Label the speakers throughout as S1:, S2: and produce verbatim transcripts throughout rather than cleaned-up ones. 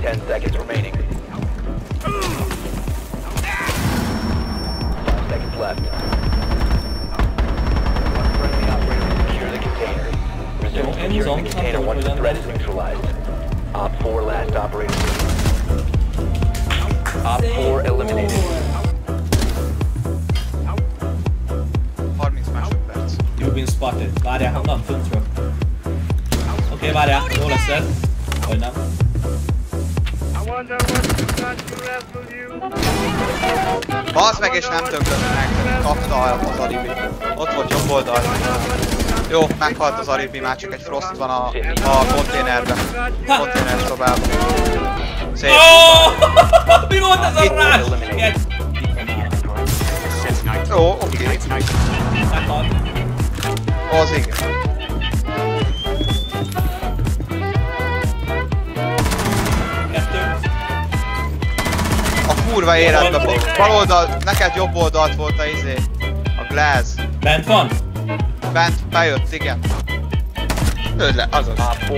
S1: Ten seconds remaining. Five seconds left. One friendly operator will secure the container. Resume securing the container once the threat is neutralized. Op four last operator. Op four eliminated.
S2: harminc másodperc.
S3: You've been spotted. Várjál, honnan? Föntről. Oké, okay, várjál, jó lesz ez. Vagy nem.
S2: Bazd meg és nem tököd meg, kapta az alibi. Ott volt jobb oldal. Jó, meghalt az alibi, már csak egy frost van a, a konténerben. A konténer szobában. Szép.
S3: Oh! Mi volt ez a rás?
S2: Jó, oké.
S3: Meghalt.
S2: Az igen. A kurva életben, bal oldal, neked jobb oldalt volt a izé, a glass.
S3: Bent van?
S2: Bent, bejött, igen. Lőd le, azaz.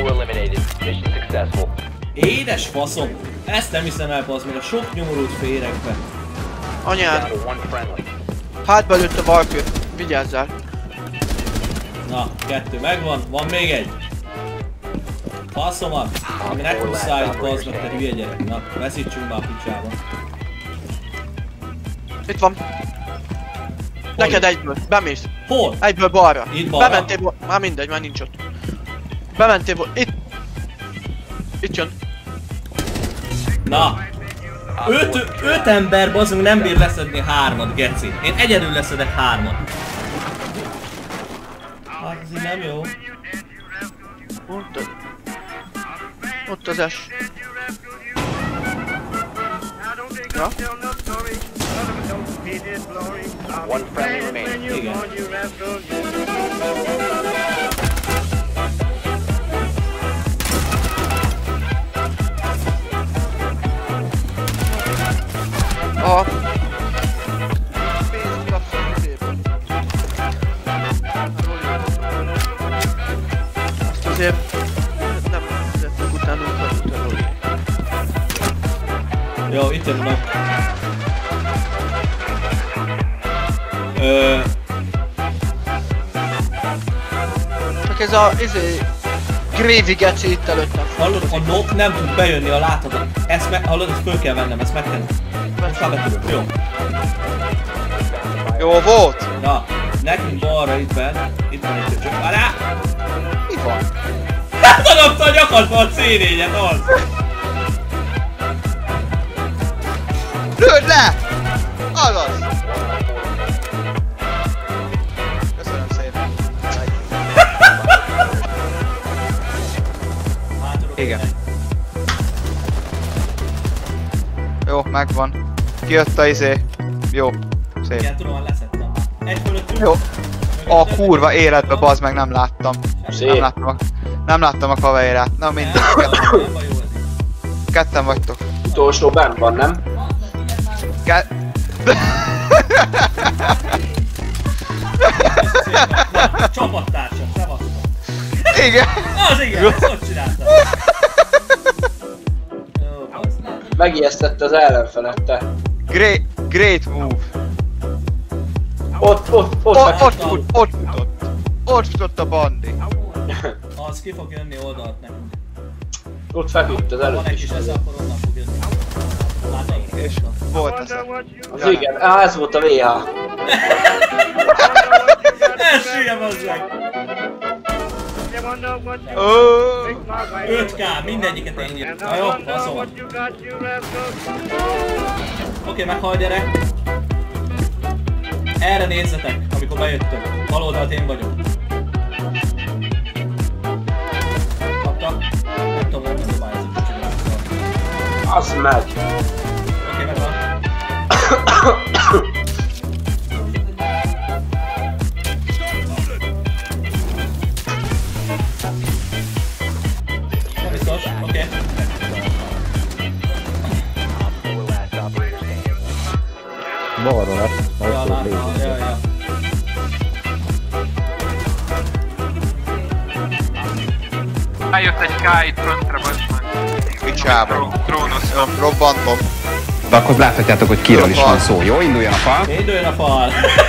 S3: Édes faszom! Ezt nem hiszem el, bazd meg a sok nyomorult féregbe.
S4: Anyád! Hátba lőtt a valkő, vigyázzál!
S3: Na, kettő megvan, van még egy. Faszomat! Ami nekünk szállít, bazd meg, te hülye gyerek. Na, veszítsünk már a picsába.
S4: Itt van! Neked egyből, bemész!
S3: Hol?
S4: Egyből balra!
S3: Itt balra?
S4: Bementél balra, már mindegy, már nincs ott. Bementél balra, itt! Itt jön!
S3: Na! Öt, öt ember, bazd meg, nem bír leszedni hármat, geci. Én egyedül leszedek hármat. Hát ez így nem jó.
S4: Ott, ott az es. Ja?
S1: One friendly remaining.
S3: Igen.
S4: Aha. Azt azért nem vezettük utánunk, vagy utána.
S3: Jó, itt jönnek. Ö...
S4: Csak ez a, izé... Gravy geci itt előttem.
S3: Hallod, a nok nem tud bejönni, a látod. Ezt meg, hallod, ezt föl kell vennem, ezt meg kell. Most már be tudok, jó.
S2: Jó volt!
S3: Na, nekünk balra itt benn. Itt van egy csak. Várjál!
S2: Mi van?
S3: Hát adobta a nyakadba a cé négyet, az!
S2: Lőd le! Azaz! Köszönöm szépen. Igen. Jó, megvan. Kijött a izé. Jó. Szép.
S3: Igen, tudom, leszettem. Egy fölöttünk.
S2: Jó. A kurva életbe, bazd meg, nem láttam. Nem láttam a, nem láttam a kaverát. Na mindegy. Ketten, ketten vagytok.
S5: Utolsó benn van, nem?
S2: Ke...
S3: Csapattársak, szevasztok.
S2: Igen.
S3: Az igen, ezt hogy csináltam?
S5: Megijesztette az ellenfelette.
S2: Great, great move.
S5: Ott, ott, ott,
S2: Ott, ott, fut, ott futott. Ott futott a bandi.
S3: Az ki fog jönni oldalt nekünk.
S5: ott feküdt az
S3: Van
S5: előtt
S3: egy
S5: is.
S3: kis esze, akkor onnan fog jönni. Látod?
S2: És volt ez.
S5: Az igen, á, ez volt a vé há.
S3: Ez hülye bazzeg! öt ká, mindegyiket én nyílt. Na jó, baszom. Oké, meghalt gyerek. Erre nézzetek, amikor bejöttök. Bal oldalt én vagyok. Kapta? Nem tudom, hogy szabályozik, hogy csinálják.
S5: Az megy.
S3: Oké, megvan. Nem biztos, oké.
S6: Balra lesz.
S3: Ja, látom, ja, ja.
S7: Bejött egy K itt frontra, bazd meg.
S2: Picsába. Jó, robbantom.
S7: De akkor láthatjátok, hogy kiről is van szó. Jó, induljon a fal.
S3: Induljon a fal.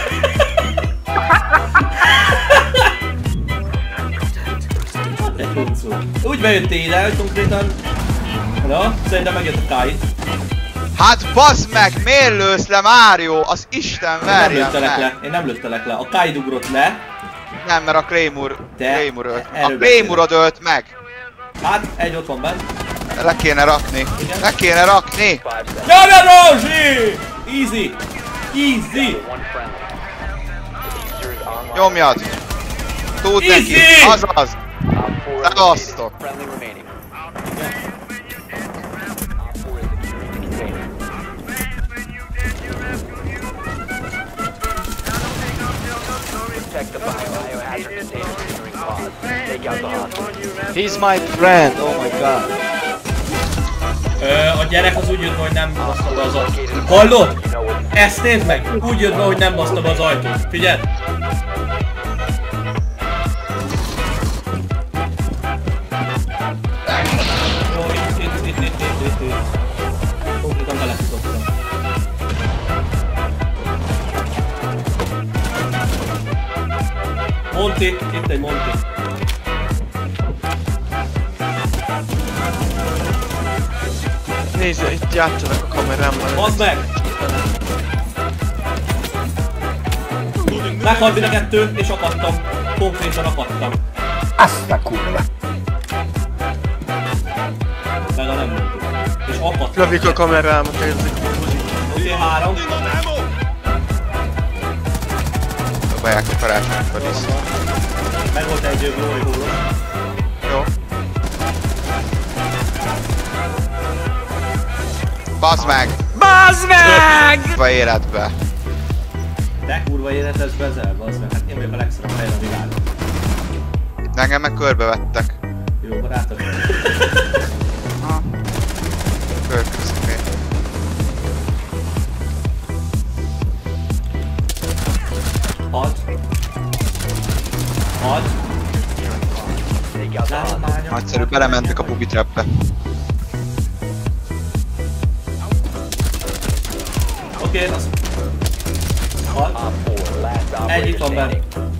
S3: Úgy bejöttél ide, hogy konkrétan... Na, szerintem megjött a Kite.
S2: Hát bazd meg, miért lősz le, Mário? Az Isten verjen meg!
S3: Le. Én nem lőttelek le, a Kite ugrott le.
S2: Nem, mert a Claymore, Claymore ölt. A
S3: Claymore-od
S2: ölt meg!
S3: Hát, egy ott van bent.
S2: Le kéne rakni. Igen? Le kéne rakni!
S3: Nyomj a Rózsi! Easy! Easy!
S2: Nyomjad! Tud neki! Azaz! Szevasztok!
S4: He's my friend, oh my god.
S3: Ö, a gyerek az úgy jött be, hogy nem baszta be az ajtót. Hallod? Ezt nézd meg! Úgy jött be, hogy nem baszta be az ajtót. Figyeld! Jó, itt, itt, itt, itt, itt, itt, itt. Konkrétan belefutottam. Monty, itt egy Monty.
S4: Nézd, itt játszanak a kamerámmal.
S3: Baszd meg! Meghalt mind a kettő, és akadtam. Konkrétan akadtam.
S7: Azt a kurva!
S3: Meg a nem mondtuk. És akadtam.
S4: Lövik a kamerámat, érzik.
S3: Oké, három.
S2: Dobálják a karácsonykor is.
S3: Meg volt egy glory hóló.
S2: Jó. Bazd meg!
S4: Bazd meg!
S2: Kurva életbe.
S3: De kurva életes bezel, bazd meg. Hát én vagyok a legszarabb helyen a világon.
S2: Engem meg körbevettek.
S3: Jó barátok.
S2: Körközök én.
S3: Hat. Hat.
S2: Nagyszerű, belementek a bubi trapbe.
S3: Oké, okay, az... Hat. Egy itt van benne.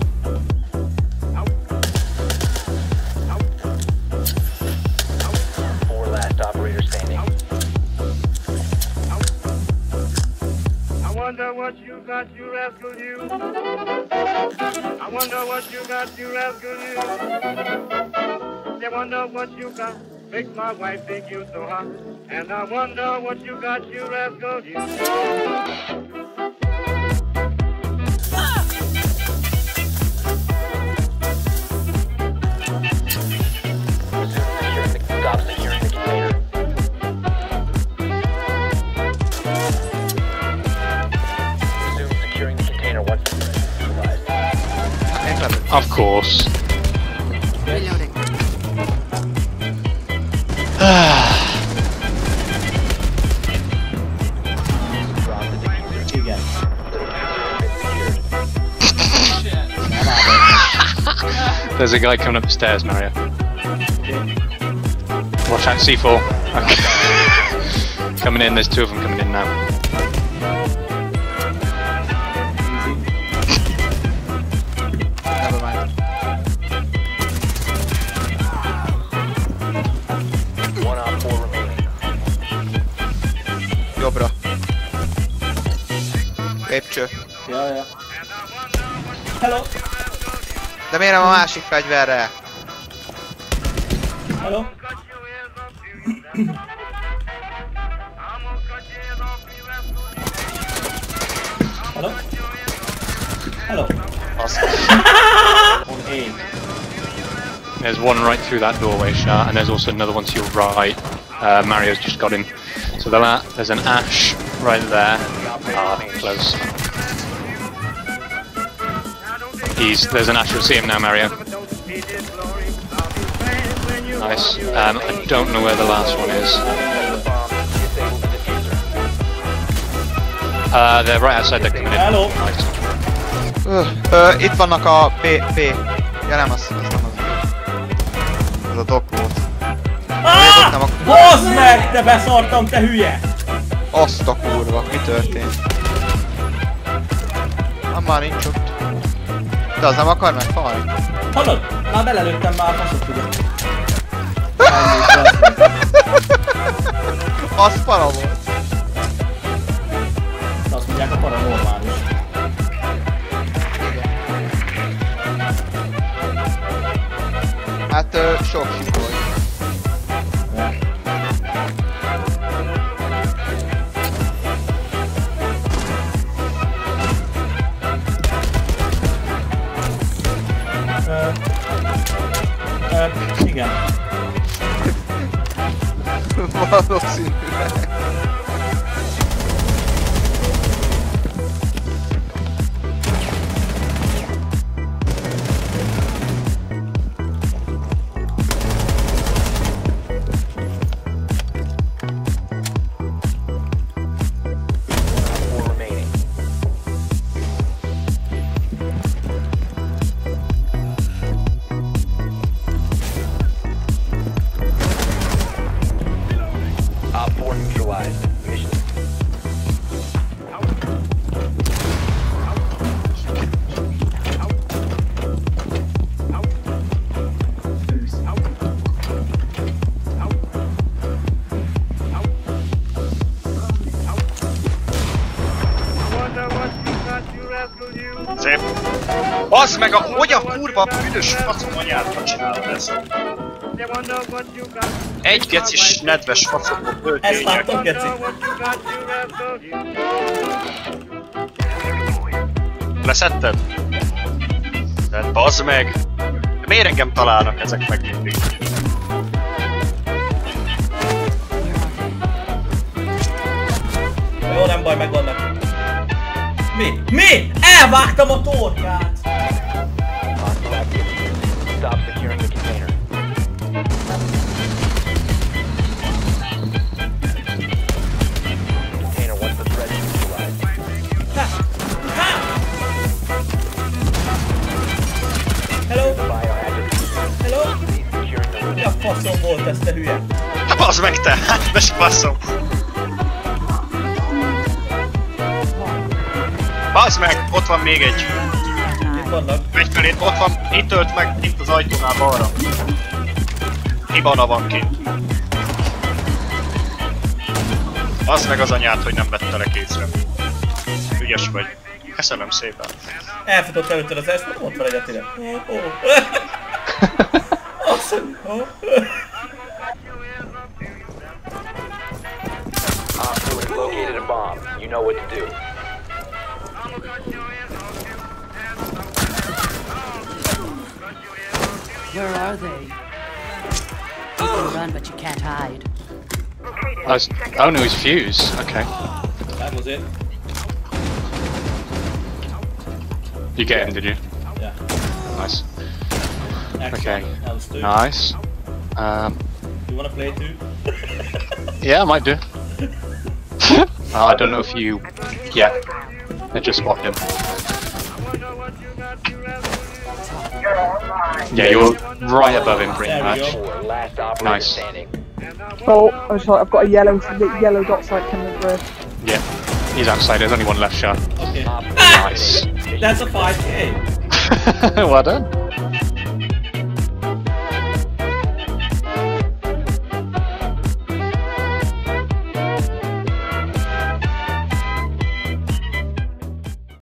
S8: I wonder what you got, you rascal, you. I wonder what you got, you rascal, you. I wonder what you got, makes my wife think you so hot. And I wonder what you got, you rascal, you.
S1: Stop securing the container. Resume securing the container once the threat is neutralized.
S9: Of course.
S10: Reloading.
S3: Igen.
S9: There's a guy coming up the stairs, Mario. Watch out, C four. Okay. Coming in, there's two of them coming in now.
S2: Never mind.
S1: One on four remaining.
S2: Jobbra. Lépcső.
S3: Ja, ja. Hello!
S2: De miért nem a másik fegyverre?
S3: Hello! Hello? Hello? On A.
S9: There's one right through that doorway, Shah, and there's also another one to your right. Uh, Mario's just got him. So the la there's an Ash right there. Ah, close. He's there's an Ash. You'll see him now, Mario. Nice. Um, I don't know where the last one is. Uh, they're right outside. They're coming in.
S3: Hello.
S9: Nice.
S2: Uh, uh, itt vannak a B, B. Ja nem, az, az nem az. Ez a dock volt.
S3: Ah!
S2: Nem, a
S3: Bazd meg, te beszartam, te hülye!
S2: Azt a kurva, mi történt? Ah, már nincs ott. De az nem akar meghalni?
S3: Hallod? Már belelőttem, már faszot tudok.
S2: Az para volt.
S3: De azt mondják, a paranormális.
S2: Hát ö, sok sikoly.
S3: Ö, ö, igen.
S2: Valószínűleg.
S11: Szép. Bazd meg a... Hogy a kurva büdös faszom anyádra csinálod ezt? Egy gecis nedves faszokból töltények.
S3: Ezt láttam, geci.
S11: Leszetted? Tehát bazd meg. Miért engem találnak ezek meg mindig?
S3: Jó, nem baj, megvannak. Mi? Mi? Elvágtam a torkát!
S1: Stop securing the container. Container once the threat is neutralized.
S3: Ha! Ha! Hello? Hello? Mi a faszom volt ez, te hülye?
S11: Hát bazd meg te! Hát mes faszom! Bazd meg! Ott van még egy!
S3: Itt vannak.
S11: Megy felé, ott van, itt ölt meg, itt az ajtónál balra. Hibana van kint. Bazd meg az anyát, hogy nem vettelek észre. Ügyes vagy. Köszönöm szépen.
S3: Elfutott előtted az ezt, ott van egyet ide. Oh, oh. Azt mondja, oh.
S1: Op four has located a bomb. You know what to do.
S10: Where are they? You can run, but you can't hide.
S9: I was, oh no, he's fused. Okay.
S3: That was it.
S9: You get him, did you?
S3: Yeah.
S9: Nice.
S3: Excellent.
S9: Okay.
S3: That was two.
S9: Nice. Um.
S3: You wanna play too?
S9: Yeah, I might do. uh, I don't know if you. Yeah. I just spotted him. Yeah, you're right above him pretty much. Nice.
S12: Oh, I'm sorry, I've got a yellow yellow dot sight coming through.
S9: Yeah, he's outside. There's only one left shot.
S3: Okay.
S9: Nice.
S3: That's a five K.
S9: Well done.